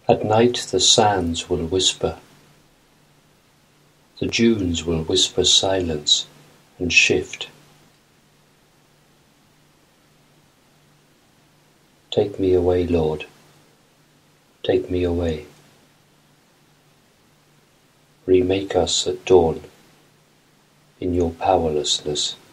At night the sands will whisper, the dunes will whisper silence and shift. Take me away, Lord, take me away. Remake us at dawn in your powerlessness.